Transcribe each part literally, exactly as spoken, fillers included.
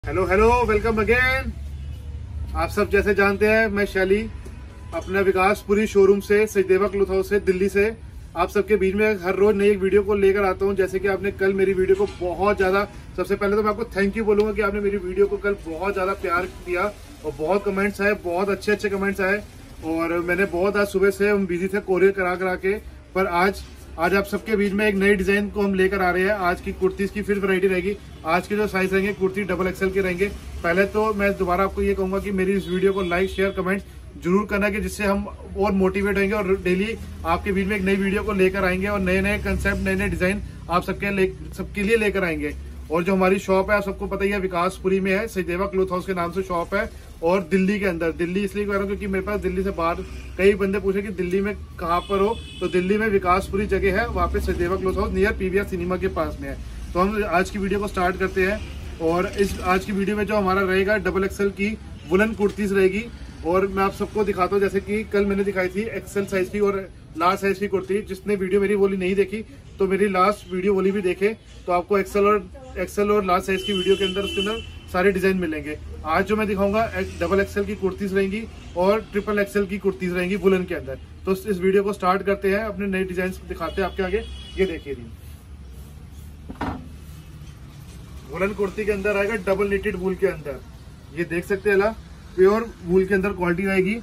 Hello hello welcome again. आप सब जैसे जानते हैं मैं शैली अपना विकासपुरी शोरूम से सचदेवा क्लॉथ हाउस से दिल्ली से आप सबके बीच में हर रोज नई एक वीडियो को लेकर आता हूं। जैसे कि आपने कल मेरी वीडियो को बहुत ज्यादा, सबसे पहले तो मैं आपको थैंक यू बोलूंगा कि आपने मेरी वीडियो को कल बहुत ज्यादा प्यार दिया और बहुत कमेंट्स आए, बहुत अच्छे अच्छे कमेंट्स आए। और मैंने बहुत आज सुबह से हम बिजी थे कोरियर करा करा के, पर आज आज आप सबके बीच में एक नई डिजाइन को हम लेकर आ रहे हैं। आज की कुर्तीज की फिर वैरायटी रहेगी। आज के जो साइज रहेंगे कुर्ती डबल एक्सएल के रहेंगे। पहले तो मैं दोबारा आपको ये कहूंगा कि मेरी इस वीडियो को लाइक शेयर कमेंट जरूर करना, कि जिससे हम और मोटिवेट होंगे और डेली आपके बीच में एक नई वीडियो को लेकर आएंगे और नए नए कंसेप्ट, नए नए डिजाइन आप सबके सबके लिए लेकर आएंगे। और जो हमारी शॉप है आप सबको पता ही है, विकासपुरी में है, सचदेवा क्लॉथ हाउस के नाम से शॉप है। और दिल्ली के अंदर, दिल्ली इसलिए कह रहा हूँ क्योंकि मेरे पास दिल्ली से बाहर कई बंदे पूछे कि दिल्ली में कहाँ पर हो, तो दिल्ली में विकासपुरी जगह है, वहाँ पे Sachdeva cloth house near PVR cinema के पास में है। तो हम आज की वीडियो को स्टार्ट करते हैं। और इस आज की वीडियो में जो हमारा रहेगा डबल एक्सएल की वुलन कुर्तीज रहेगी। और मैं आप सबको दिखाता हूँ, जैसे कि कल मैंने दिखाई थी एक्सएल साइज की और लार्ज साइज की कुर्ती। जिसने वीडियो मेरी बोली नहीं देखी तो मेरी लास्ट वीडियो बोली भी देखे, तो आपको एक्सएल और एक्सएल और लार्ज साइज की वीडियो के अंदर उसके अंदर सारे डिजाइन मिलेंगे। आज जो मैं दिखाऊंगा डबल एक्सएल की कुर्तीज रहेंगी और ट्रिपल एक्सएल की कुर्तीज रहेंगी वुलन के अंदर। तो इस वीडियो को स्टार्ट करते हैं, अपने नए डिजाइन दिखाते हैं आपके आगे। ये देखिए जी, वुलन कुर्ती के अंदर आएगा डबल निटेड वूल के अंदर। ये देख सकते हैं, ला प्योर वूल के अंदर क्वालिटी रहेगी।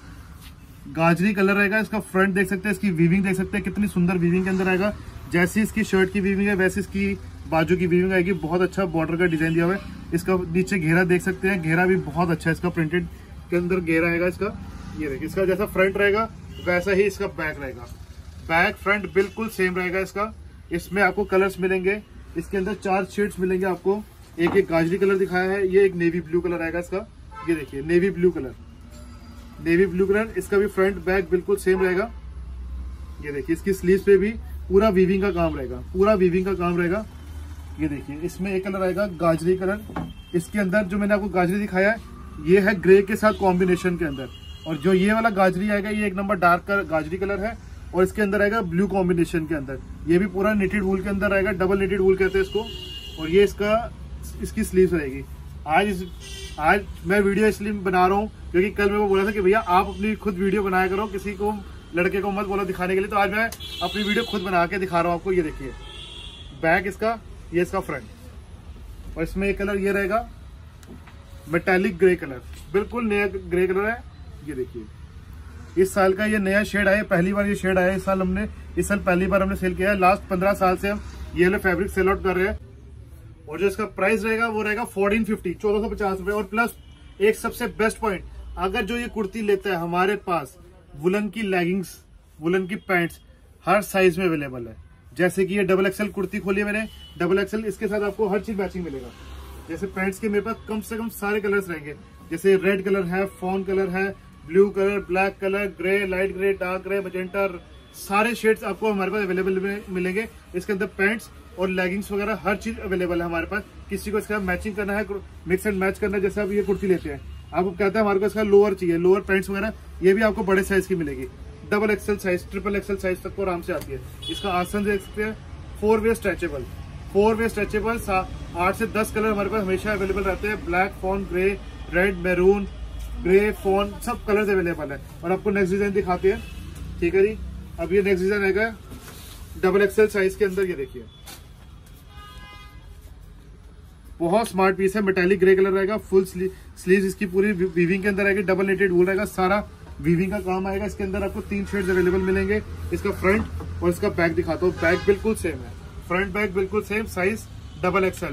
गाजरी कलर रहेगा इसका। फ्रंट देख सकते हैं, इसकी वीविंग देख सकते हैं कितनी सुंदर वीविंग के अंदर आएगा। जैसी इसकी शर्ट की वीविंग है वैसी इसकी बाजू की वीविंग आएगी। बहुत अच्छा बॉर्डर का डिजाइन दिया हुआ है। इसका नीचे घेरा देख सकते हैं, घेरा भी बहुत अच्छा है इसका, प्रिंटेड के अंदर घेरा है इसका। ये देखिए, इसका जैसा फ्रंट रहेगा वैसा ही इसका बैक रहेगा। बैक फ्रंट बिल्कुल सेम रहेगा इसका। इसमें आपको कलर्स मिलेंगे, इसके अंदर चार शेड्स मिलेंगे आपको। एक एक गाजरी कलर दिखाया है, ये एक नेवी ब्लू कलर आएगा इसका। ये देखिए navy blue colour, navy blue colour. इसका भी फ्रंट बैक बिल्कुल सेम रहेगा। ये देखिए, इसकी स्लीव्स पे भी पूरा वीविंग का काम रहेगा, पूरा वीविंग का काम रहेगा। ये देखिए, इसमें एक कलर आएगा गाजरी कलर। इसके अंदर जो मैंने आपको गाजरी दिखाया है ये है ग्रे के साथ कॉम्बिनेशन के अंदर। और जो ये वाला गाजरी आएगा ये एक नंबर डार्क कर गाजरी कलर है और इसके अंदर आएगा ब्लू कॉम्बिनेशन के अंदर। ये भी पूरा निटेड वूल के अंदर आएगा, डबल निटेड वूल कहते हैं इसको। और ये इसका इसकी स्लीव्स रहेगी। आज इस आज मैं वीडियो इसलिए बना रहा हूँ क्योंकि कल मैं वो बोला था कि भैया आप अपनी खुद वीडियो बनाया करो, किसी को लड़के को मत बोलो दिखाने के लिए। तो आज मैं अपनी वीडियो खुद बना के दिखा रहा हूँ आपको। ये देखिए बैक इसका, ये इसका फ्रंट। और इसमें एक कलर ये रहेगा मेटालिक ग्रे कलर, बिल्कुल नया ग्रे कलर है। ये देखिए, इस साल का ये नया शेड आया, पहली बार ये शेड आया इस साल। हमने इस साल पहली बार हमने सेल किया है। लास्ट पंद्रह साल से हम ये वाले फैब्रिक सेल आउट कर रहे हैं। और जो इसका प्राइस रहेगा वो रहेगा फोर्टीन फिफ्टी, चौदह सौ पचास रुपए। और प्लस एक सबसे बेस्ट पॉइंट, अगर जो ये कुर्ती लेता है हमारे पास वुलन की लेगिंग्स, वुलन की पैंट्स हर साइज में अवेलेबल है। जैसे कि ये डबल एक्सएल कुर्ती खोली है मैंने, डबल एक्सएल, इसके साथ आपको हर चीज मैचिंग मिलेगा। जैसे पैंट्स के मेरे पास कम से कम सारे कलर्स रहेंगे। जैसे रेड कलर है, फॉन कलर है, blue colour, black colour, grey, light grey, dark grey, magenta, सारे शेड्स आपको हमारे पास अवेलेबल मिलेंगे। इसके अंदर पैंट्स और लेगिंग्स वगैरह हर चीज अवेलेबल है हमारे पास। किसी को इसका मैचिंग करना है, मिक्स एंड मैच करना है, जैसे आप ये कुर्ती लेते हैं, आपको कहते हैं हमारे को इसका लोअर चाहिए, लोअर पैंट्स वगैरह, ये भी आपको बड़े साइज की मिलेगी। Double XL size, triple XL size तक को आराम से आती है। इसका आसन देख सकते हैं, four way stretchable, four way stretchable. आठ से दस कलर हमारे पास हमेशा अवेलेबल रहते हैं। Black, fawn, grey, red, maroon, grey, fawn, सब कलर्स अवेलेबल है। और आपको नेक्स्ट डिजाइन दिखाते हैं, ठीक है जी। अब ये नेक्स्ट डिजाइन आएगा डबल एक्सएल साइज के अंदर। ये देखिए, बहुत स्मार्ट पीस है, मेटालिक ग्रे कलर रहेगा। फुल स्लीव इसकी पूरी वीविंग के अंदर आएगी, डबल नेटेड वूल रहेगा, सारा वीविंग का काम आएगा। इसके अंदर आपको तीन शेड्स अवेलेबल मिलेंगे। इसका फ्रंट और इसका बैक दिखाता हूँ। बैक बिल्कुल सेम है, फ्रंट बैक बिल्कुल same, size double XL.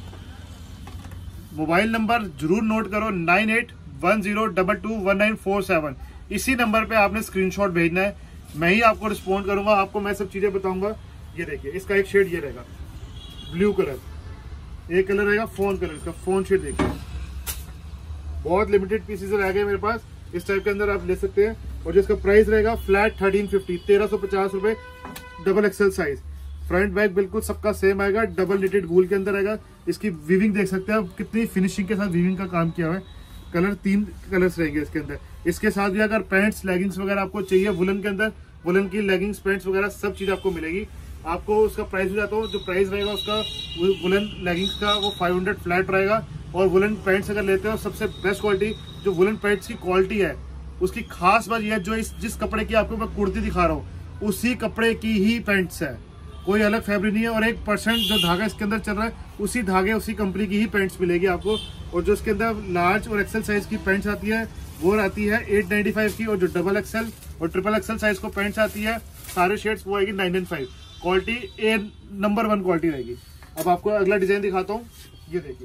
Mobile number जरूर नोट करो, nine eight one zero double two one nine four seven. इसी नंबर पे आपने स्क्रीनशॉट भेजना है, मैं ही आपको रिस्पॉन्ड करूंगा, आपको मैं सब चीजें बताऊंगा। ये देखिए, इसका एक शेड ये रहेगा ब्लू कलर, एक कलर रहेगा फोन कलर। इसका फोन शेड देखिए, बहुत लिमिटेड पीसेस रह गए मेरे पास, इस टाइप के अंदर आप ले सकते हैं। और जो इसका प्राइस रहेगा फ्लैट थर्टीन फिफ्टी, तेरह सौ पचास रुपए, double XL size. Front back बिल्कुल सबका सेम आएगा, डबल निटेड वूल के अंदर आएगा। इसकी वीविंग देख सकते हैं आप, कितनी फिनिशिंग के साथ वीविंग का काम किया हुआ है। कलर तीन कलर्स रहेंगे इसके अंदर। इसके साथ भी अगर पैंट्स, लेगिंग्स वगैरह आपको चाहिए वुलन के अंदर, वुलन की लेगिंग्स, पैंट्स वगैरह सब चीज आपको मिलेगी। आपको उसका प्राइस भी जाता हो, जो प्राइस रहेगा उसका वुलन लेगिंग्स का वो फाइव हंड्रेड फ्लैट रहेगा। और वुलन पैंट्स अगर लेते हो सबसे बेस्ट क्वालिटी जो वुलन पैंट्स की क्वालिटी है उसकी खास बात यह है जो इस जिस कपड़े की आपको मैं कुर्ती दिखा रहा हूँ उसी कपड़े की ही पैंट्स है, कोई अलग फैब्रिक नहीं है। और एक परसेंट जो धागा इसके अंदर चल रहा है उसी धागे उसी कंपनी की ही पैंट्स मिलेगी आपको। और जो इसके अंदर लार्ज और एक्सेल साइज की पैंट्स आती है वो आती है एट नाइन्टी फाइव की, और जो डबल एक्सेल और ट्रिपल एक्सेल साइज को पैंट्स आती है सारे शेड्स वो आएगी nine nine five. Quality A number one quality रहेगी। अब आपको अगला डिजाइन दिखाता हूँ, ये देखिए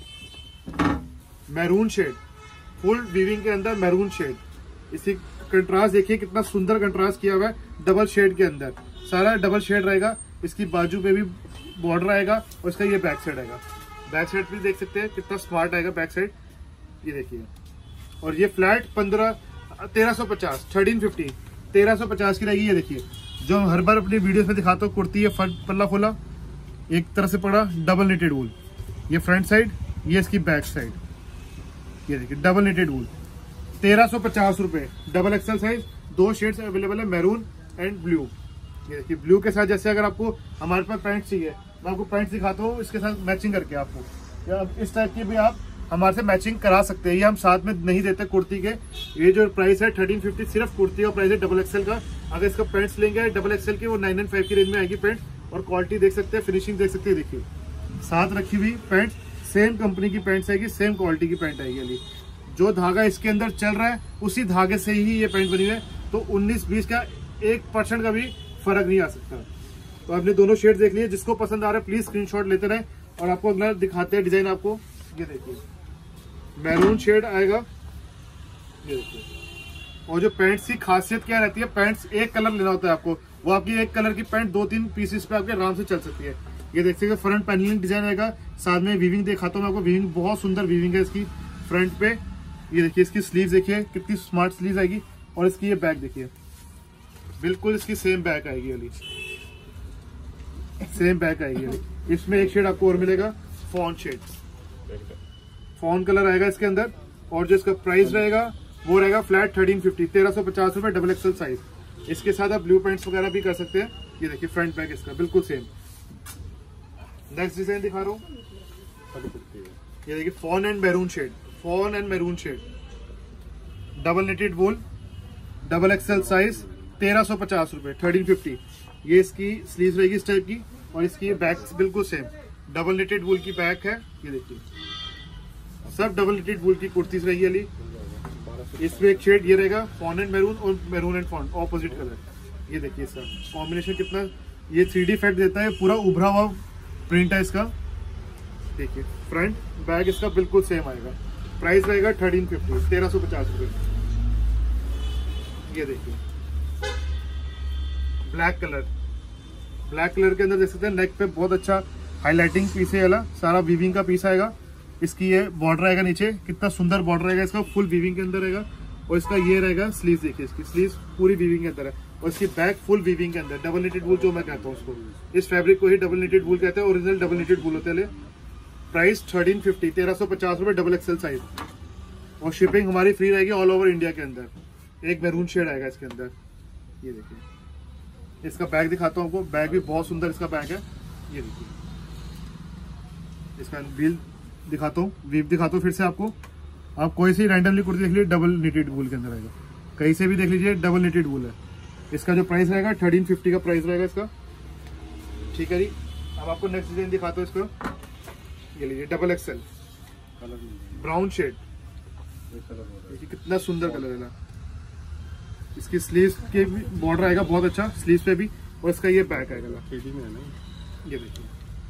मैरून शेड, फुल वीविंग के अंदर मैरून शेड। इसी कंट्रास्ट देखिए कितना सुंदर कंट्रास्ट किया हुआ है डबल शेड के अंदर, सारा डबल शेड रहेगा। इसकी बाजू पे भी बॉर्डर आएगा और इसका ये बैक साइड आएगा। बैक साइड भी देख सकते हैं कितना स्मार्ट आएगा बैक साइड, ये देखिए। और ये फ्लैट पंद्रह तेरह सौ पचास थर्टीन फिफ्टी तेरह सौ पचास की रहेगी। ये देखिए जो हर बार अपनी वीडियो में दिखाता हूँ, कुर्ती है पल्ला खोला एक तरह से पड़ा डबल नेटेड वूल, ये फ्रंट साइड ये इसकी बैक साइड, ये देखिए डबल नेटेड वूल तेरह सौ पचास रुपए। डबल एक्सल साइज, दो शेड्स अवेलेबल है मैरून एंड ब्लू। ये देखिए ब्लू के साथ जैसे अगर आपको हमारे पास पैंट चाहिए मैं आपको पैंट दिखाता हूँ इसके साथ मैचिंग करके आपको, या इस टाइप की भी आप हमारे से मैचिंग करा सकते हैं। ये हम साथ में नहीं देते कुर्ती के। ये जो प्राइस है थर्टीन फिफ्टी सिर्फ कुर्ती का प्राइस है डबल एक्सल का। अगर इसका पैंट्स लेंगे डबल एक्सल की वो नाइन नाइन फाइव की रेंज में आएगी पैंट। और क्वालिटी देख सकते हैं, फिनिशिंग देख सकते हैं, देखिए साथ रखी हुई पैंट सेम कंपनी की पैंट आएगी, सेम क्वालिटी की पैंट आएगी। अली जो धागा इसके अंदर चल रहा है उसी धागे से ही ये पैंट बनी हुई है, तो उन्नीस बीस का एक परसेंट का भी फर्क नहीं आ सकता। तो आपने दोनों शेड देख लिए, जिसको पसंद आ रहा है प्लीज स्क्रीनशॉट लेते रहे। और आपको अगला दिखाते हैं डिजाइन, आपको ये देखिए मैरून शेड आएगा, ये देखिए। और जो पैंट्स की खासियत क्या रहती है, पैंट्स एक कलर लेना होता है आपको, वो आपकी एक कलर की पैंट दो तीन पीसेस पे आपके आराम से चल सकती है। ये देख सकते फ्रंट पैनलिंग डिजाइन आएगा, साथ में वीविंग दिखाता हूँ मैं आपको। वीविंग बहुत सुंदर वीविंग है इसकी फ्रंट पे। ये देखिए इसकी स्लीव देखिए कितनी स्मार्ट स्लीव आएगी। और इसकी ये बैक देखिए बिल्कुल इसकी सेम बैक आएगी, अली सेम बैक आएगी अली। इसमें एक शेड आपको और मिलेगा, फॉन शेड, फॉन कलर आएगा इसके अंदर। और जो इसका प्राइस रहेगा वो रहेगा फ्लैट थर्टीन फिफ्टी तेरह सौ पचास रुपए डबल एक्सल साइज। इसके साथ आप ब्लू पैंट्स वगैरह भी कर सकते हैं। ये देखिए फ्रंट बैक इसका बिल्कुल सेम। नेक्स्ट डिजाइन दिखा रहा हूँ, ये देखिए fawn and maroon shade, fawn and maroon shade double knitted wool double XL size तेरह सौ पचास रुपए थर्टीन फिफ्टी। ये इसकी स्लीव रहेगी इस टाइप की, और इसकी बैक बिल्कुल सेम डबल नेटेड वूल की बैक है। ये देखिए सब डबल नेटेड वूल की कुर्तीज रहेगी अली। इसमें एक शेड ये रहेगा फॉन एंड मैरून और maroon and fawn opposite colour. ये देखिए इसका कॉम्बिनेशन कितना ये थ्री डी इफेक्ट देता है, पूरा उभरा हुआ प्रिंट है इसका। देखिए फ्रंट बैक इसका बिल्कुल सेम आएगा। प्राइस रहेगा थर्टीन फिफ्टी तेरह सौ पचास रुपए। ये देखिए ब्लैक कलर, ब्लैक कलर के अंदर देख सकते हैं नेक पे बहुत अच्छा हाईलाइटिंग पीस है वाला, सारा वीविंग का पीस आएगा। इसकी ये बॉर्डर आएगा नीचे, कितना सुंदर बॉर्डर रहेगा इसका, फुल वीविंग के अंदर रहेगा। और इसका ये रहेगा स्लीव, देखिए इसकी स्लीव पूरी वीविंग के अंदर है। और इसकी बैक फुल वीविंग के अंदर डबल नेटेड वूल जो मैं कहता हूँ उसको, इस फैब्रिक को ही डबल नेटेड वूल कहते हैं, ओरिजिनल डबल नेटेड वूल होते हैं। प्राइस थर्टीन फिफ्टी तेरह सौ पचास रुपए डबल एक्सल साइज। और शिपिंग हमारी फ्री रहेगी ऑल ओवर इंडिया के अंदर। एक मैरून शेड आएगा इसके अंदर। ये देखिए इसका बैग दिखाता हूँ आपको, बैग भी बहुत सुंदर इसका बैग है। ये देखिए इसका व्हील दिखाता हूँ, वीव दिखाता हूँ फिर से आपको। आप कोई सी रैंडमली कुर्ती देख लीजिए डबल नेटेड वूल के अंदर आएगा, कहीं से भी देख लीजिए डबल नेटेड वूल है। इसका जो प्राइस रहेगा थर्टीन फिफ्टी का प्राइस रहेगा इसका, ठीक है जी। अब आपको नेक्स्ट डिजाइन दिखाता हूँ इसका, ये लीजिए डबल एक्सल ब्राउन शेड, देखिए कितना सुंदर कलर है ना। इसकी स्लीव्स के भी बॉर्डर आएगा बहुत अच्छा स्लीव्स पे भी, और इसका ये बैक आएगा ना, ये देखिए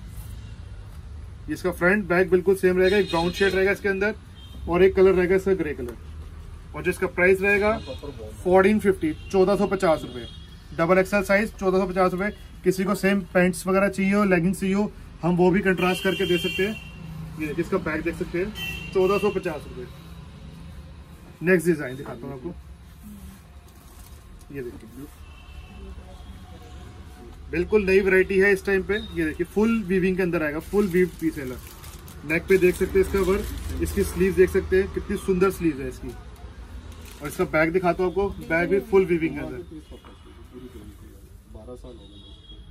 इसका फ्रंट बैक बिल्कुल सेम रहेगा। एक ब्राउन शेड रहेगा इसके अंदर और एक कलर रहेगा इसका ग्रे कलर। और जिसका प्राइस रहेगा फोर्टीन फिफ्टी चौदह सौ पचास रुपए डबल एक्सल साइज चौदह सौ पचास रुपए। किसी को सेम पैंट्स वगैरह चाहिए हो, लेगिंग्स चाहिए हो, हम वो भी कंट्रास्ट करके दे सकते हैं। ये इसका बैक देख सकते हैं चौदह सौ पचास रुपए। नेक्स्ट डिजाइन दिखाता हूँ आपको, ये देखिए बिल्कुल नई वैरायटी है इस टाइम पे। ये देखिए फुल वीविंग के अंदर आएगा, फुल वीव पीस है। नेक पे देख सकते हैं इसका वर्क, इसकी स्लीव देख सकते हैं कितनी सुंदर स्लीव है इसकी। और इसका बैग दिखाता हूँ आपको, बैग भी फुल वीविंग के अंदर,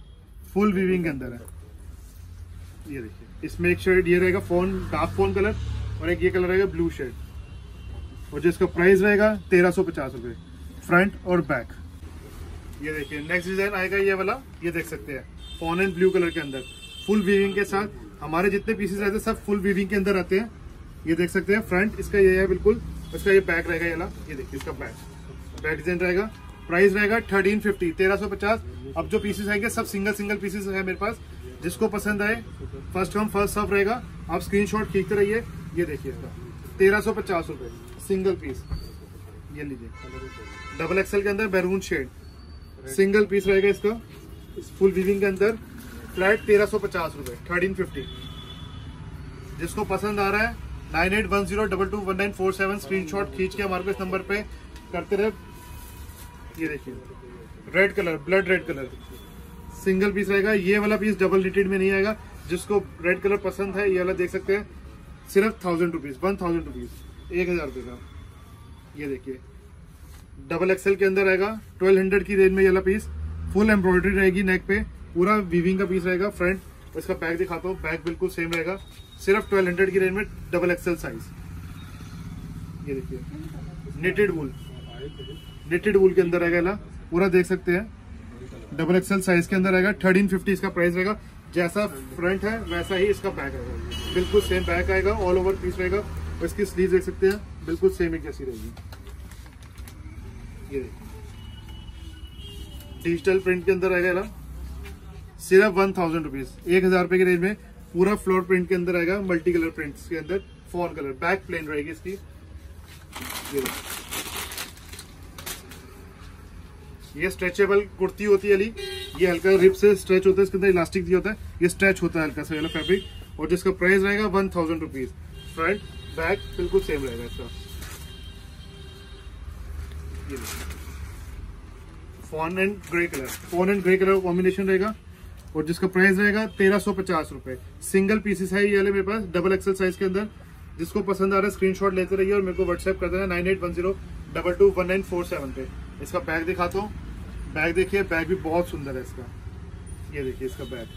फुल वीविंग के अंदर है। ये देखिए इसमें एक शेड ये रहेगा फोन डार्क फोन कलर, और एक ये कलर रहेगा ब्लू शेड, और जिसका प्राइस रहेगा तेरह सौ पचास रुपए फ्रंट और बैक। ये देखिए नेक्स्ट डिजाइन आएगा ये वाला, ये देख सकते हैं फॉन एंड ब्लू कलर के अंदर फुल वीविंग के साथ। हमारे जितने पीसेस रहते हैं सब फुल वीविंग के अंदर आते हैं। ये देख सकते हैं फ्रंट इसका ये है बिल्कुल, इसका ये बैक रहेगा ये वाला, ये देखिए इसका बैक बैक डिजाइन रहेगा। प्राइस रहेगा थर्टीन फिफ्टी, तेरह सौ पचास। अब जो पीसेस आएंगे सब सिंगल सिंगल पीसेस है मेरे पास, जिसको पसंद आए फर्स्ट कम फर्स्ट सर्व रहेगा। आप स्क्रीनशॉट खींचते रहिए। ये देखिए इसका तेरह सौ पचास रुपए सिंगल पीस। ये लीजिए डबल एक्सएल के अंदर मैरून शेड सिंगल पीस रहेगा इसका, इस फुल वीविंग के अंदर फ्लैट तेरह सौ पचास रुपए थर्टीन फिफ्टी। जिसको पसंद आ रहा है nine eight one zero double two one nine four seven screenshot खींच के हमारे को इस नंबर पे करते रहे। ये देखिए red colour, blood red colour single piece रहेगा। ये वाला पीस डबल निटेड में नहीं आएगा। जिसको रेड कलर पसंद है ये वाला देख सकते हैं, सिर्फ thousand rupees one thousand rupees एक हजार रुपये का। ये देखिए डबल एक्सएल के अंदर आएगा, ट्वेल्व हंड्रेड की रेंज में ये वाला पीस। फुल एम्ब्रॉयडरी रहेगी नेक पे, पूरा वीविंग का पीस रहेगा। फ्रंट इसका बैक दिखाता हूँ, बैक बिल्कुल सेम रहेगा, सिर्फ ट्वेल्व हंड्रेड की रेंज में डबल एक्सएल साइज। ये देखिए निटेड वूल, निटेड वूल के अंदर रहेगा पूरा, देख सकते हैं डबल एक्सएल साइज के अंदर रहेगा। थर्टीन फिफ्टी इसका प्राइस रहेगा। जैसा फ्रंट है वैसा ही इसका बैक रहेगा, बिल्कुल सेम बैक आएगा, ऑल ओवर पीस रहेगा। और इसकी स्लीव देख सकते हैं बिल्कुल सेम एक जैसी रहेगी। ये देखिए डिजिटल प्रिंट के अंदर रहेगा, सिर्फ वन थाउजेंड रुपीज एक हजार रुपए की रेंज में पूरा फ्लोर प्रिंट के अंदर आएगा। मल्टी कलर प्रिंट्स के अंदर फॉन कलर, बैक प्लेन रहेगी इसकी। ये ये स्ट्रेचेबल कुर्ती होती है अली, ये हल्का रिप से स्ट्रेच होता है, इसके अंदर इलास्टिक दिया होता है, ये स्ट्रेच होता है हल्का सा वाला फैब्रिक। और जिसका प्राइस रहेगा one thousand rupees. Front back बिल्कुल सेम रहेगा इसका। ये fawn and grey colour, fawn and grey colour combination रहेगा। और जिसका प्राइस रहेगा तेरह सौ पचास रुपए। सिंगल पीसेस है ये वाले मेरे पास डबल एक्सएल साइज के अंदर। जिसको पसंद आ रहा है स्क्रीनशॉट लेते रहिए और मेरे को व्हाट्सएप कर देना nine eight one zero double two one nine four seven पे। इसका बैग दिखाता हूँ, बैग देखिए, बैग भी बहुत सुंदर है इसका। ये देखिए इसका बैग,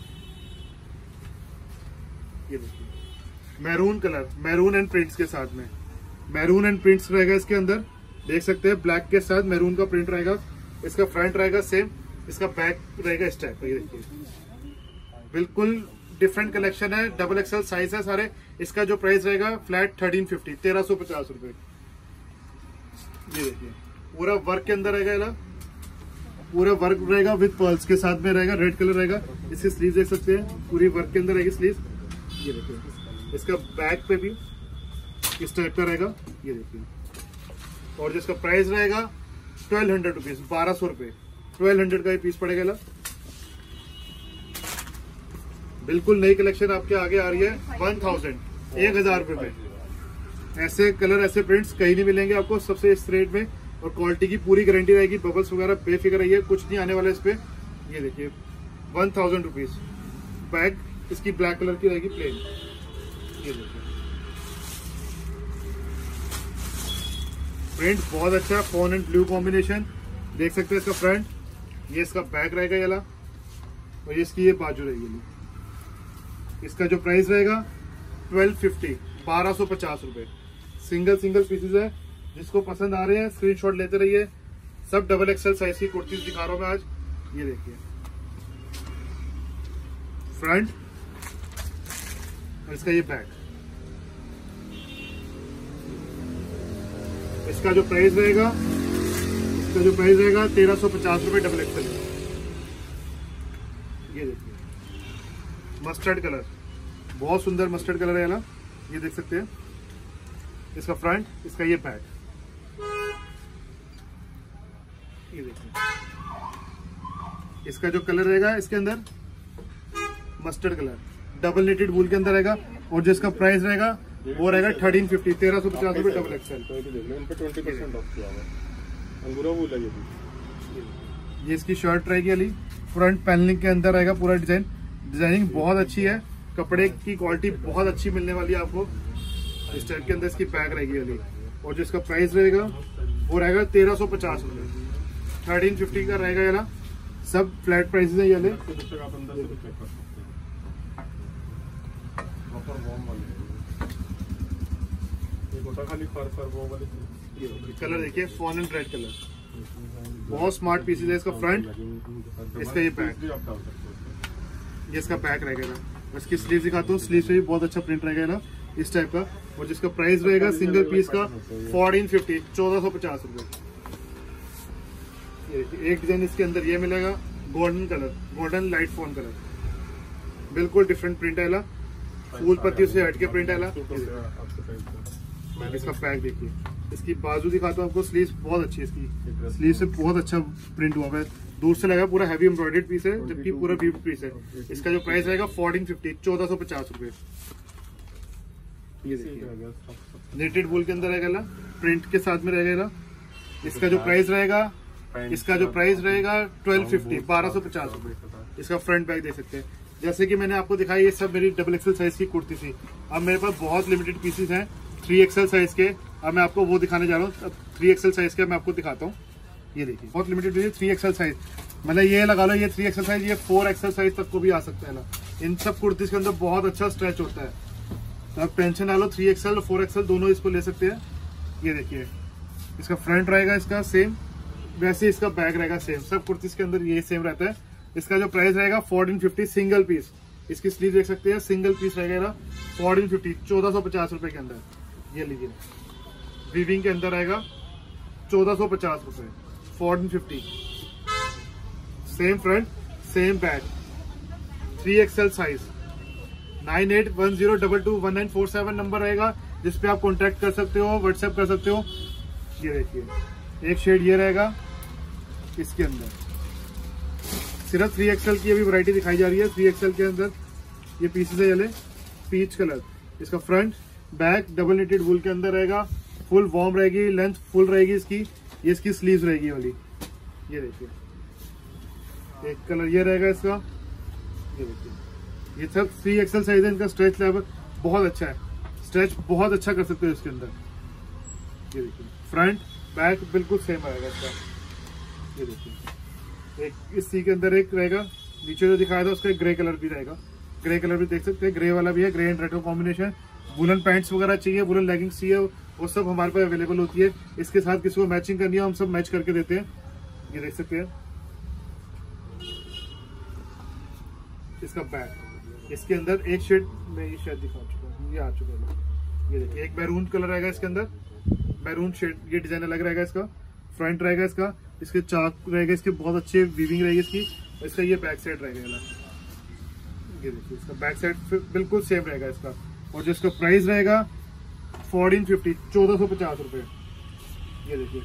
ये देखिए maroon colour, maroon and prints के साथ में, मैरून एंड प्रिंट्स रहेगा इसके अंदर, देख सकते हैं ब्लैक के साथ मैरून का प्रिंट रहेगा। इसका फ्रंट रहेगा सेम, इसका बैक रहेगा इस टाइप का। ये देखिए बिल्कुल डिफरेंट कलेक्शन है, डबल एक्सएल साइज है सारे। इसका जो प्राइस रहेगा फ्लैट थर्टीन फिफ्टी, तेरह सौ पचास रुपए। ये देखिए पूरा वर्क के अंदर रहेगा, पूरा वर्क रहेगा विद पर्ल्स के साथ में रहेगा, रेड कलर रहेगा। इसकी स्लीव देख सकते हैं पूरी वर्क के अंदर रहेगी स्लीव। ये देखिए इसका बैक पे भी इस टाइप का रहेगा। ये देखिए और जिसका प्राइस रहेगा ट्वेल्व हंड्रेड रुपीज, बारह सौ रुपए ट्वेल्व हंड्रेड का ये पीस पड़ेगा। बिल्कुल नई कलेक्शन आपके आगे आ रही है, वन थाउजेंड एक हजार रुपए में। ऐसे कलर ऐसे प्रिंट्स कहीं नहीं मिलेंगे आपको, सबसे इस रेट में। और क्वालिटी की पूरी गारंटी रहेगी, बबल्स वगैरह बेफिक्र रहिए, कुछ नहीं आने वाला इस पे। ये देखिए वन थाउजेंड रुपीज। बैग इसकी ब्लैक कलर की रहेगी प्लेन। ये देखिए प्रिंट बहुत अच्छा है, फोन एंड ब्लू कॉम्बिनेशन देख सकते हैं। इसका फ्रंट, ये इसका बैक रहेगा ये वाला, और ये इसकी ये बाजू रहेगी। इसका जो प्राइस रहेगा ट्वेल्व फिफ्टी, बारह सौ पचास रुपए। सिंगल सिंगल पीसेस है, जिसको पसंद आ रहे हैं स्क्रीनशॉट लेते रहिए। सब डबल एक्सएल साइज की कुर्तीज दिखा रहा हूं मैं आज। ये देखिए फ्रंट और इसका ये बैक। इसका जो प्राइस रहेगा इसका जो प्राइस रहेगा तेरह सौ पचास रुपए डबल एक्सएल। ये देखिए मस्टर्ड कलर, बहुत सुंदर मस्टर्ड कलर है ना, ये देख सकते हैं। इसका फ्रंट, इसका ये बैक। ये देखिए इसका जो कलर रहेगा इसके अंदर mustard colour, double knitted wool के अंदर रहेगा। और जिसका प्राइस रहेगा वो रहेगा थर्टीन फिफ्टी, तेरह सौ पचास रुपए डबल एक्सएल। ये इसकी शर्ट रहेगी अली, फ्रंट पैनलिंग के अंदर रहेगा पूरा डिजाइन। डिजाइनिंग बहुत अच्छी है, कपड़े की क्वालिटी बहुत अच्छी मिलने वाली है आपको। इस टाइप के अंदर इसकी बैग रहेगी अली। और जिसका प्राइस रहेगा वो रहेगा तेरह सौ पचास रुपए, थर्टीन फिफ्टी का रहेगा ये। सब फ्लैट प्राइसेस है ये। कलर देखिए फॉन एंड रेड कलर, बहुत स्मार्ट पीसेज है। इसका फ्रंट, इसका ये बैक, ये इसका बैक रहेगा। इसकी स्लीव दिखाता हूँ, स्लीव से भी बहुत अच्छा प्रिंट रहेगा ना इस टाइप का। और जिसका प्राइस रहेगा सिंगल पीस का फोर्टीन फिफ्टी, चौदह सौ पचास रुपए। एक डिजाइन इसके अंदर ये मिलेगा golden colour, golden light fawn colour, बिल्कुल डिफरेंट प्रिंट है, फूल पत्ती से हटके प्रिंट है। इसका पैक देखिए, इसकी बाजू दिखाता हूँ आपको, स्लीव बहुत अच्छी है इसकी, स्लीव से बहुत अच्छा प्रिंट हुआ है। दूर से लगा पूरा हैवी एम्ब्रॉयडर्ड पीस है, जबकि पूरा बीट पीस है। इसका जो प्राइस रहेगा फोर्टीन फिफ्टी, चौदह सौ पचास रुपए। ये देखिए नेटेड वूल के अंदर रहेगा, प्रिंट के साथ में रहेगा। इसका जो प्राइस रहेगा इसका जो प्राइस रहेगा ट्वेल्व फिफ्टी, बारह सौ पचास रुपए। इसका फ्रंट बैक देख सकते हैं। जैसे कि मैंने आपको दिखाई, ये सब मेरी डबल एक्सएल साइज की कुर्ती थी। अब मेरे पास बहुत लिमिटेड पीसेस हैं थ्री एक्सएल साइज के। अब मैं आपको वो दिखाने जा रहा हूँ, थ्री एक्सएल साइज के मैं आपको दिखाता हूँ। ये देखिए बहुत limited pieces, three XL size, मतलब ये लगा लो ये थ्री एक्सएल साइज, ये फोर एक्सएल साइज तक को भी आ सकता है ना। इन सब कुर्तीज के अंदर बहुत अच्छा स्ट्रेच होता है, तो आप टेंशन ना लो, थ्री एक्सएल और फोर एक्सएल दोनों इसको ले सकते हैं। ये देखिए इसका फ्रंट रहेगा इसका सेम, वैसे इसका बैक रहेगा सेम। सब कुर्तीज के अंदर ये सेम रहता है। इसका जो प्राइस रहेगा फोर्टीन फिफ्टी सिंगल पीस। इसकी स्लीव देख सकते हैं, सिंगल पीस रहेगा फोर्टीन फिफ्टी, चौदह सौ पचास रुपए के अंदर। ये लीजिए वीविंग के अंदर रहेगा चौदह सौ पचास रुपए, fourteen fifty. Same front same back, three XL size. Nine eight one zero double two one nine four seven number रहेगा, जिसपे आप कॉन्टेक्ट कर सकते हो, व्हाट्सएप कर सकते हो। ये देखिए एक शेड ये रहेगा इसके अंदर, सिर्फ थ्री एक्सएल की अभी वैरायटी दिखाई जा रही है। थ्री एक्सएल के अंदर ये पीसेस है, ये पीच कलर। इसका front back double knitted wool के अंदर रहेगा, फुल वार्म रहेगी, लेंथ फुल रहेगी इसकी। ये इसकी स्लीव्स रहेगी वाली। ये देखिए एक कलर ये रहेगा इसका। ये देखिए ये सब थ्री एक्सएल साइज है। इनका स्ट्रेच लेवल बहुत अच्छा है, स्ट्रेच बहुत अच्छा कर सकते हो इसके अंदर। ये देखिए फ्रंट बैक बिल्कुल सेम आएगा इसका। ये देखिए एक इसी के अंदर एक रहेगा, नीचे जो दिखाया था उसका ग्रे कलर भी रहेगा। ग्रे कलर भी देख सकते हैं, ग्रे वाला भी है, ग्रे एंड रेड का कॉम्बिनेशन। वुलन पैंट्स वगैरह चाहिए, वुलन लेगिंग्स चाहिए, वो सब हमारे पास अवेलेबल होती है। इसके साथ किसी को मैचिंग करनी है हम सब मैच करके देते हैं। ये देख सकते हैं इसका बैक। इसके अंदर एक शेड में ये शेड दिखा चुका हूँ, ये आ चुका है। ये देखिए एक मैरून कलर रहेगा इसके अंदर, मैरून शेड, ये डिजाइन अलग रहेगा इसका। फ्रंट रहेगा इसका, इसके चाक रहेगा, इसके बहुत अच्छे वीविंग रहेगी इसकी। इसका ये बैक साइड रहेगा, ये देखिए इसका बैक साइड बिल्कुल सेम रहेगा इसका। और जो इसका प्राइस रहेगा फोर्टीन फिफ्टी, चौदह सौ पचास रुपए। ये देखिए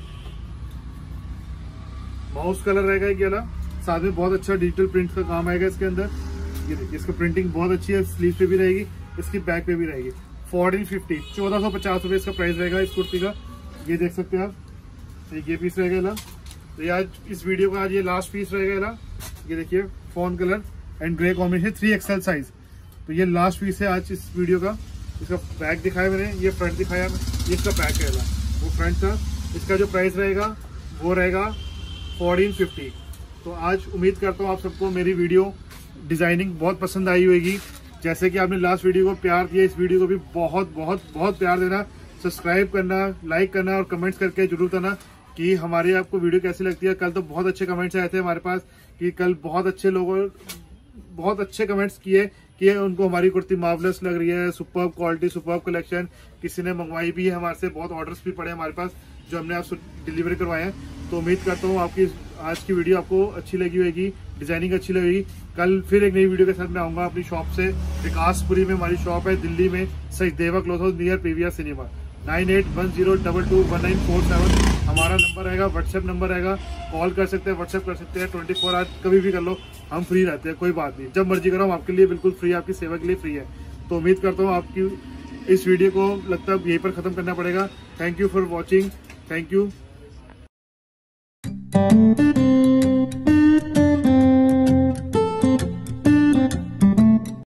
माउस कलर रहेगा ये वाला, साथ में बहुत अच्छा डिजिटल प्रिंट का काम आएगा इसके अंदर। ये देखिए इसका प्रिंटिंग बहुत अच्छी है, स्लीव पे भी रहेगी, इसकी बैक पे भी रहेगी। फोर्टीन फिफ्टी, चौदह सौ पचास रुपए इसका प्राइस रहेगा इस कुर्ती का। ये देख सकते हैं आप, ये पीस रहेगा ना। तो ये आज इस वीडियो का आज ये लास्ट पीस रहेगा ना। ये देखिए fawn colour and grey combination, three XL size. तो ये लास्ट पीस है आज इस वीडियो का। इसका बैक दिखाया मैंने, ये फ्रंट दिखाया, ये इसका बैक रहेगा, वो फ्रंट था। इसका जो प्राइस रहेगा वो रहेगा फोर्टीन फिफ्टी। तो आज उम्मीद करता हूँ आप सबको मेरी वीडियो डिजाइनिंग बहुत पसंद आई होगी। जैसे कि आपने लास्ट वीडियो को प्यार दिया, इस वीडियो को भी बहुत बहुत बहुत प्यार देना, सब्सक्राइब करना, लाइक करना और कमेंट्स करके जरूर करना कि हमारी आपको वीडियो कैसी लगती है। कल तो बहुत अच्छे कमेंट्स आए थे हमारे पास कि कल बहुत अच्छे लोगों बहुत अच्छे कमेंट्स किए कि उनको हमारी कुर्ती मार्वलस लग रही है, सुपर्ब क्वालिटी, सुपर्ब कलेक्शन। किसी ने मंगवाई भी है हमारे से, बहुत ऑर्डर्स भी पड़े हमारे पास जो हमने आप डिलीवरी करवाए हैं। तो उम्मीद करता हूँ आपकी आज की वीडियो आपको अच्छी लगी होगी, डिजाइनिंग अच्छी लगेगी। कल फिर एक नई वीडियो के साथ मैं आऊँगा अपनी शॉप से। विकासपुरी में हमारी शॉप है, दिल्ली में, Sachdeva cloth house near PVR cinema. Nine eight one zero double two one nine four seven हमारा नंबर रहेगा, व्हाट्सएप नंबर रहेगा। कॉल कर सकते हैं, व्हाट्सएप कर सकते हैं, ट्वेंटी फोर आवर्स कभी भी कर लो, हम फ्री रहते हैं, कोई बात नहीं। जब मर्जी करो, हम आपके लिए बिल्कुल फ्री, आपकी सेवा के लिए फ्री है। तो उम्मीद करता हूँ आपकी इस वीडियो को लगता है यहीं पर खत्म करना पड़ेगा। Thank you for watching, thank you.